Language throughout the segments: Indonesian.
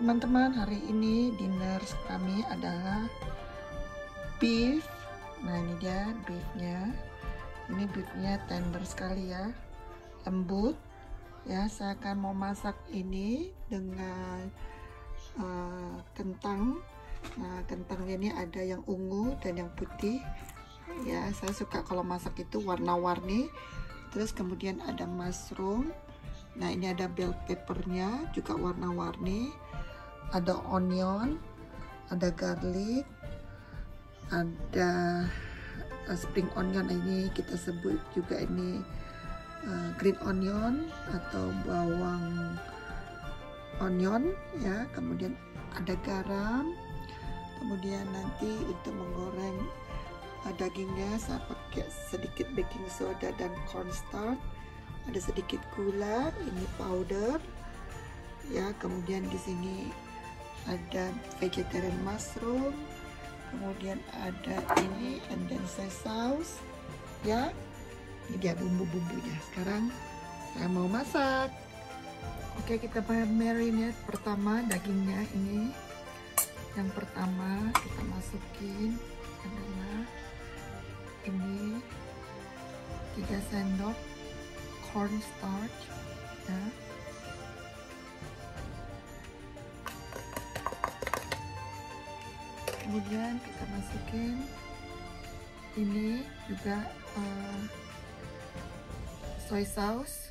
teman-teman, hari ini dinner kami adalah beef. Nah, ini dia beefnya. Ini beefnya tender sekali ya, lembut ya. Saya akan mau masak ini dengan kentang. Nah, kentangnya ini ada yang ungu dan yang putih ya. Saya suka kalau masak itu warna-warni. Terus kemudian ada mushroom. Nah, ini ada bell peppernya juga warna-warni, ada onion, ada garlic, ada spring onion, ini kita sebut juga ini green onion atau bawang onion ya. Kemudian ada garam. Kemudian nanti untuk menggoreng dagingnya saya pakai sedikit baking soda dan cornstarch. Ada sedikit gula, ini powder ya. Kemudian di sini ada vegetarian mushroom, kemudian ada ini and then soy sauce ya. Ini dia bumbu-bumbunya. Sekarang saya mau masak. Oke, kita marinate pertama dagingnya. Ini yang pertama kita masukin adalah ini 3 sendok cornstarch ya. Kemudian kita masukin ini juga soy sauce.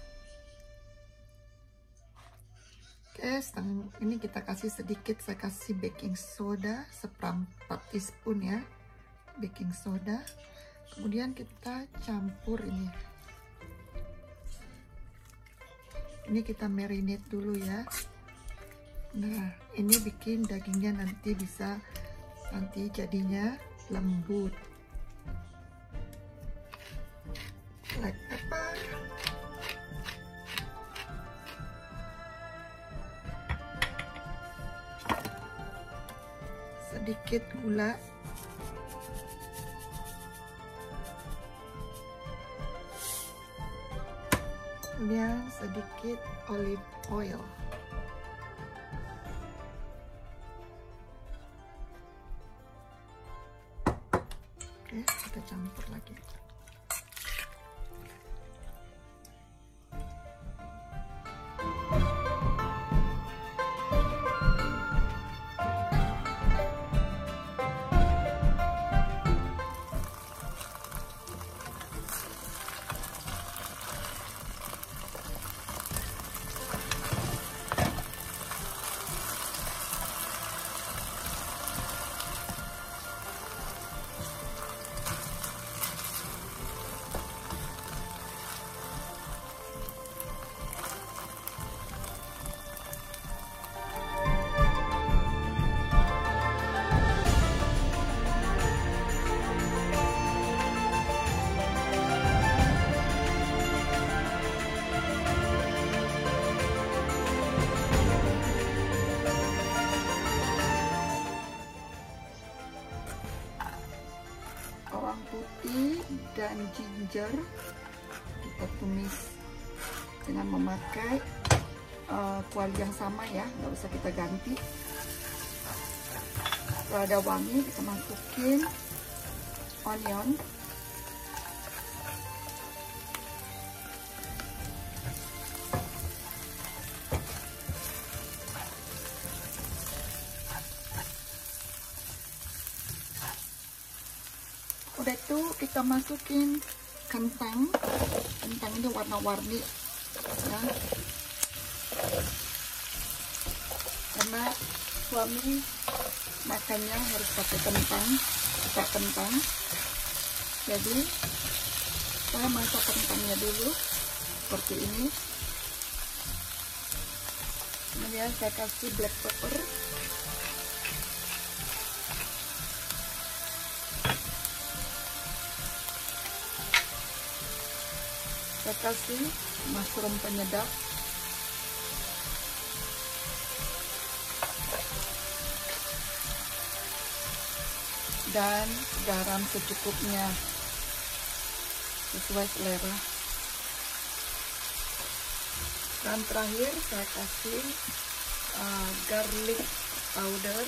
Oke, ini kita kasih sedikit, saya kasih baking soda seperempat teaspoon ya, baking soda. Kemudian kita campur ini. Ini kita marinate dulu ya. Nah, ini bikin dagingnya nanti bisa jadinya lembut. Black pepper. Sedikit gula. Kemudian sedikit olive oil. Oke, kita campur lagi. Bawang putih dan ginger kita tumis dengan memakai kuali yang sama ya, nggak usah kita ganti. Kalau ada wangi kita masukin onion. Udah itu kita masukin kentang. Kentang ini warna-warni ya. Karena suami makannya harus pakai kentang, suka kentang. Jadi saya masak kentangnya dulu seperti ini. Kemudian saya kasih black pepper. Saya kasih mushroom penyedap. Dan garam secukupnya sesuai selera. Dan terakhir saya kasih garlic powder.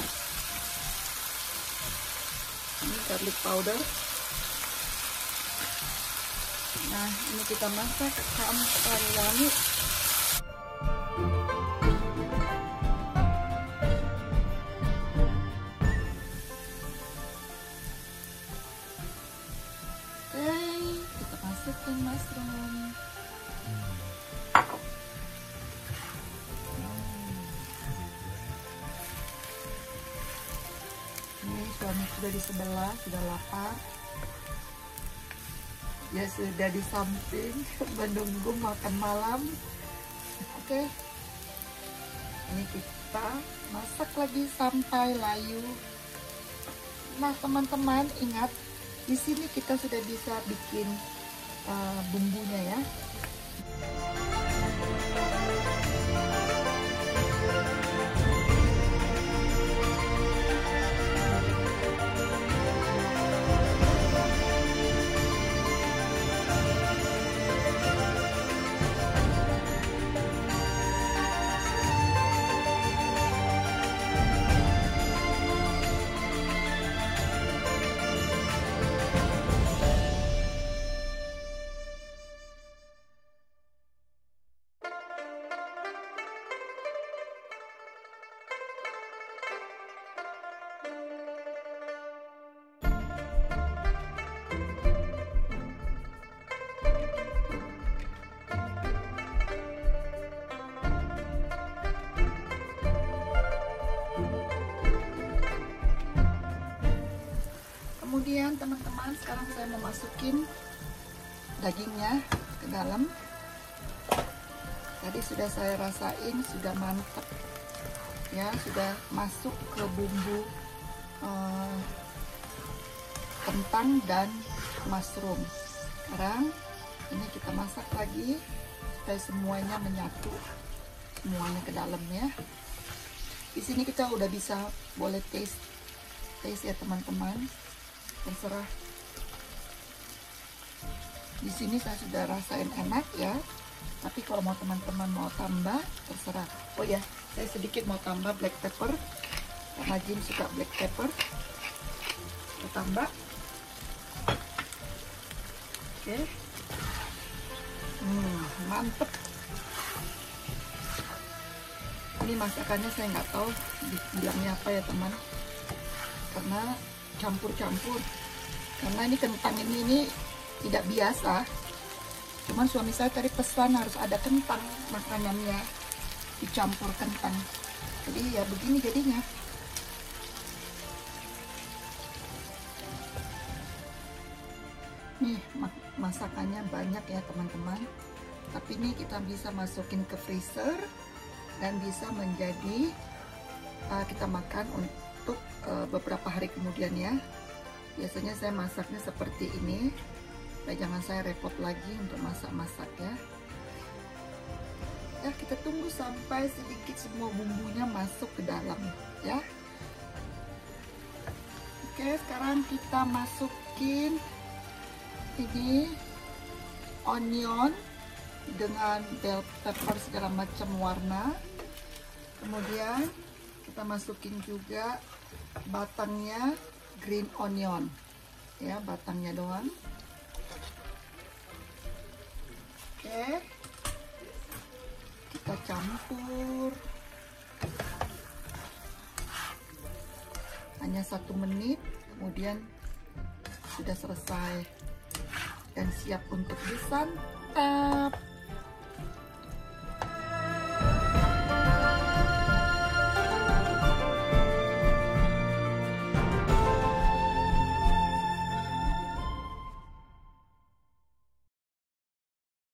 Ini garlic powder. Nah, ini kita masak sampai wangi. Oke, kita masukin mushroom. Ini suami sudah di sebelah, sudah lapar. Ya sudah di samping menunggu makan malam. Oke, ini kita masak lagi sampai layu. Nah teman-teman, ingat di sini kita sudah bisa bikin bumbunya ya. Kemudian teman-teman, sekarang saya mau masukin dagingnya ke dalam. Tadi sudah saya rasain, sudah mantap ya, sudah masuk ke bumbu kentang dan mushroom. Sekarang ini kita masak lagi supaya semuanya menyatu, semuanya ke dalam ya. Di sini kita udah bisa boleh taste ya teman-teman, terserah. Di sini saya sudah rasain enak ya, tapi kalau mau teman-teman mau tambah terserah. Oh ya, saya sedikit mau tambah black pepper karena Jin suka black pepper. Kita tambah. Oke. Mantep. Ini masakannya saya nggak tahu bilangnya apa ya teman, karena campur-campur. Karena ini kentang ini tidak biasa. Cuman suami saya tadi pesan harus ada kentang makanannya, dicampur kentang. Jadi ya begini jadinya. Nih masakannya banyak ya teman-teman. Tapi ini kita bisa masukin ke freezer dan bisa menjadi kita makan untuk beberapa hari kemudian ya. Biasanya saya masaknya seperti ini, supaya jangan saya repot lagi untuk masak-masak ya. Ya, kita tunggu sampai sedikit semua bumbunya masuk ke dalam ya. Oke, sekarang kita masukin ini onion dengan bell pepper segala macam warna. Kemudian kita masukin juga batangnya, green onion ya, batangnya doang. Oke, kita campur hanya 1 menit, kemudian sudah selesai dan siap untuk disantap.